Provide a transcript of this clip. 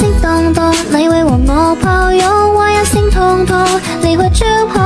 心动动，你为我我抱拥，我也心痛痛，你会知我。